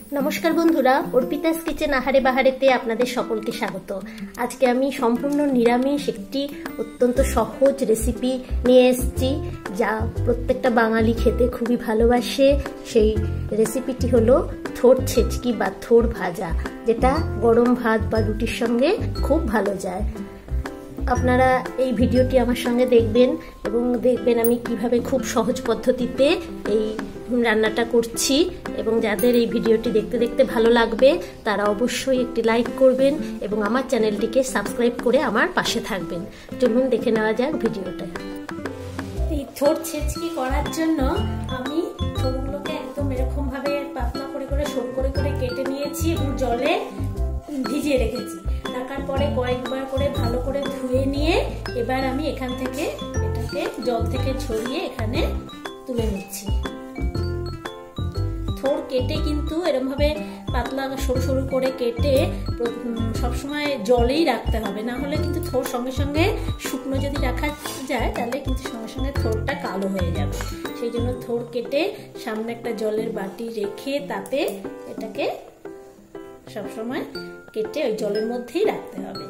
নমস্কার বন্ধুরা, অর্পিতাস কিচেন আহারে বাহারেতে আপনাদের সকলকে স্বাগত। আজকে আমি সম্পূর্ণ নিরামিষ একটি অত্যন্ত সহজ রেসিপি নিয়ে এসেছি, যা প্রত্যেকটা বাঙালি খেতে খুবই ভালোবাসে। সেই রেসিপিটি হলো থোড় ছেচকি বা থোড় ভাজা, যেটা গরম ভাত বা রুটির সঙ্গে খুব ভালো যায়। আপনারা এই ভিডিওটি আমার সঙ্গে দেখবেন এবং দেখবেন আমি কিভাবে খুব সহজ পদ্ধতিতে এই রান্নাটা করছি। এবং যাদের এই ভিডিওটি দেখতে দেখতে ভালো লাগবে তারা অবশ্যই একটি লাইক করবেন এবং আমার চ্যানেলটিকে সাবস্ক্রাইব করে আমার পাশে থাকবেন। চলুন দেখে নেওয়া যাক ভিডিওটা। এই থোড় ছেচকি করার জন্য আমি থোড়গুলোকে একদম এরকম ভাবে পাতলা করে করে সরু করে করে কেটে নিয়েছি এবং জলে ভিজিয়ে রেখেছি। রাখার পরে কয়েকবার করে ভালো করে ধুয়ে নিয়ে এবার আমি এখান থেকে এটাকে জল থেকে ছড়িয়ে এখানে তুলে নিচ্ছি। থোড় কেটে কিন্তু এরকম ভাবে পাতলা সরু সরু করে কেটে সবসময় জলেই রাখতে হবে, না হলে কিন্তু থোড় সঙ্গে সঙ্গে শুকনো যদি রাখা যায় তাহলে কিন্তু সঙ্গে সঙ্গে থোড়টা কালো হয়ে যাবে। সেই জন্য থোড় কেটে সামনে একটা জলের বাটি রেখে তাতে এটাকে সবসময় কেটে ওই জলের মধ্যেই রাখতে হবে।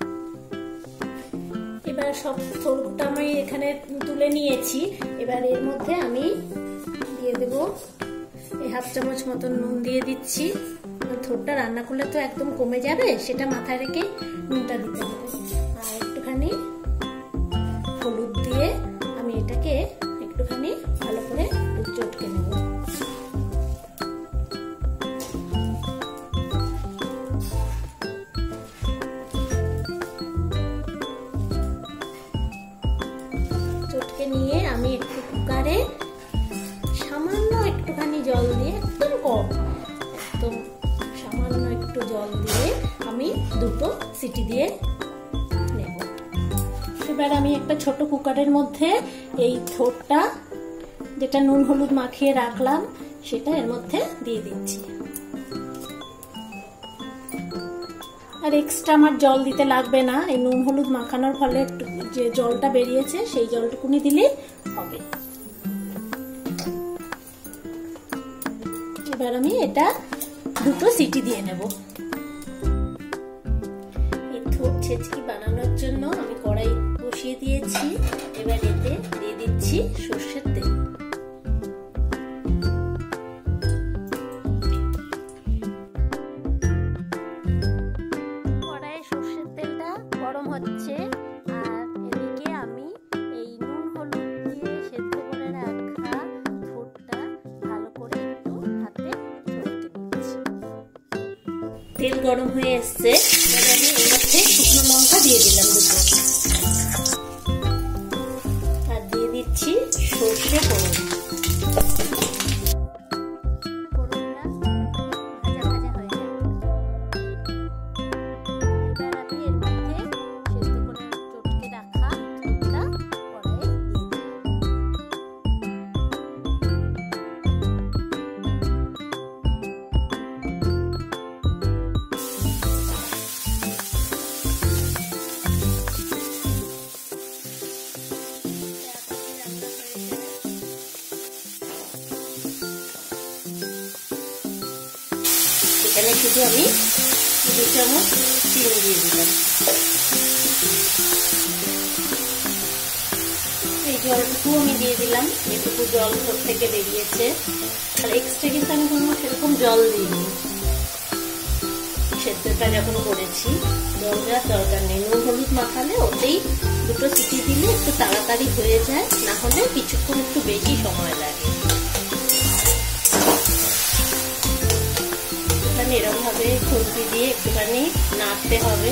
এবার সব থোড়টা আমি এখানে তুলে নিয়েছি। এবার এর মধ্যে আমি দিয়ে দেবো এই হাফ চামচ মতন নুন দিয়ে দিচ্ছি। থোড়টা রান্না করলে তো একদম কমে যাবে, সেটা মাথায় রেখে নুনটা দিতে হবে। আর একটুখানি হলুদ দিয়ে আমি এটাকে একটুখানি ভালো করে চটকে নেব। চটকে নিয়ে আমি একটু কুকারে সামান্য একটুখানি জল দিয়ে, একদম কম, একদম সামান্য একটু জল দিয়ে আমি দুটো সিটি দিয়ে নেব। এবার আমি একটা ছোট কুকারের মধ্যে এই থোড়টা যেটা নুন হলুদ মাখিয়ে রাখলাম সেটা এর মধ্যে দিয়ে দিচ্ছি। আর এক্সট্রা আমার জল দিতে লাগবে না, এই নুন হলুদ মাখানোর ফলে একটু যে জলটা বেরিয়েছে সেই জলটুকুনি দিলেই হবে। এবার আমি এটা দুটো সিটি দিয়ে নেব। এই থোড় ছেচকি বানানোর জন্য আমি কড়াই বসিয়ে দিয়েছি। এবার এতে দিয়ে দিচ্ছি সর্ষের তেল। কড়াইয়ে সর্ষের তেলটা গরম হচ্ছে আর এদিকে আমি এই নুন হলুদ দিয়ে সেদ্ধ করে রাখা থোড়টা ভালো করে একটু হাতে চটকে নিচ্ছি। তেল গরম হয়ে এসছে, এবার আমি এর মধ্যে শুকনো লঙ্কা দিয়ে দিলাম দুটো, আর দিয়ে দিচ্ছি সর্ষে ফোড়ন। এখানে শুধু আমি 2 চামচ চিনি দিয়ে দিলাম। এই জলটুকু আমি দিয়ে দিলাম, এটুকু জল ওর থেকে বেরিয়েছে। আর এক্সট্রা কিন্তু আমি কোনো সেরকম জল দিইনি, সেদ্ধটা যখন করেছি জল দেওয়ার দরকার নেই। নুন হলুদ মাখালে ওতেই দুটো সিটি দিলে একটু তাড়াতাড়ি হয়ে যায়, না হলে কিছুক্ষণ একটু বেশি সময় লাগে। এরকম ভাবে খুন্তি দিয়ে একটুখানি নাড়তে হবে।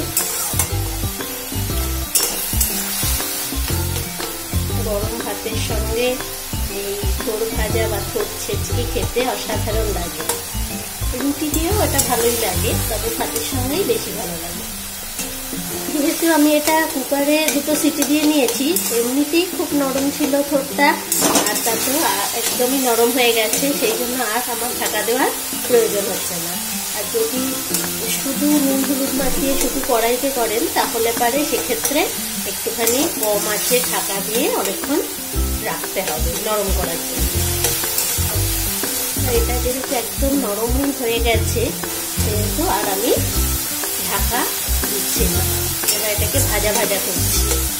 গরম ভাতের সঙ্গে এই থোড় ভাজা বা থোড় ছেচকি খেতে অসাধারণ লাগে। রুটি দিয়েও এটা ভালোই লাগে, তবে ভাতের সঙ্গেই বেশি ভালো লাগে। যেহেতু আমি এটা কুকারে দুটো সিটি দিয়ে নিয়েছি, এমনিতেই খুব নরম ছিল থোড়টা, আর তাতেও একদমই নরম হয়ে গেছে, সেই জন্য আর আমার ঢাকা দেওয়ার প্রয়োজন হচ্ছে না। আর যদি শুধু নুন হলুদ মাখিয়ে শুধু কড়াইতে করেন তাহলে পারে সেক্ষেত্রে একটুখানি কম আঁচে ঢাকা দিয়ে অনেকক্ষণ রাখতে হবে নরম করার জন্য। এটা যেহেতু একদম নরম হয়ে গেছে সেহেতু আর আমি ঢাকা দিচ্ছি না, এবার এটাকে ভাজা ভাজা করছি।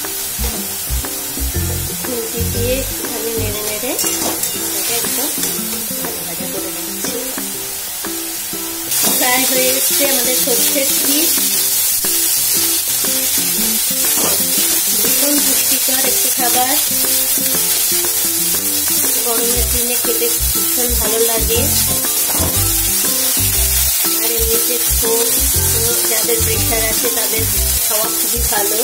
খুন্তি দিয়ে আমি নেড়ে নেড়ে এটাকে একদম ভাজা ভাজা করে নিচ্ছি। প্রায় হয়ে এসছে আমাদের সর্ষের ছিপ। ভীষণ পুষ্টিকর একটি খাবার, গরমের দিনে খেতে ভীষণ ভালো লাগে। আর এমনিতে ঠোঁট যাদের প্রেশার আছে তাদের খাওয়া খুবই ভালো।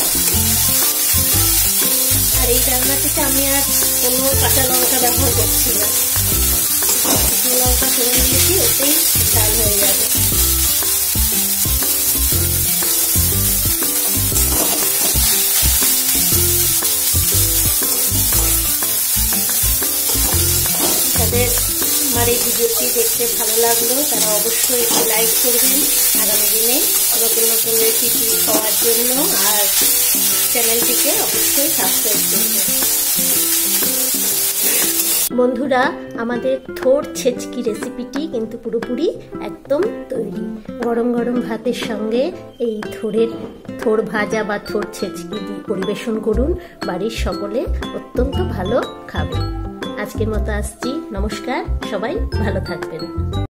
আর এই রান্নাটিতে আমি আর কোনো কাঁচা লঙ্কা ব্যবহার করছি না, শুকনো লঙ্কা ফোড়ন দিয়েছি, ওতেই ঝাল হয়ে যাবে। যাদের আমার এই ভিডিওটি দেখতে ভালো লাগলো তারা অবশ্যই একটু লাইক করবেন আগামী দিনে নতুন নতুন রেসিপি খাওয়ার জন্য, আর চ্যানেলটিকে অবশ্যই সাবস্ক্রাইব করবেন। বন্ধুরা, আমাদের থোড় ছেচকি রেসিপিটি কিন্তু পুরোপুরি একদম তৈরি। গরম গরম ভাতের সঙ্গে এই থোড় ভাজা বা থোড় ছেচকি দিয়ে পরিবেশন করুন, বাড়ির সকলে অত্যন্ত ভালো খাবে। আজকের মতো আসছি, নমস্কার, সবাই ভালো থাকবেন।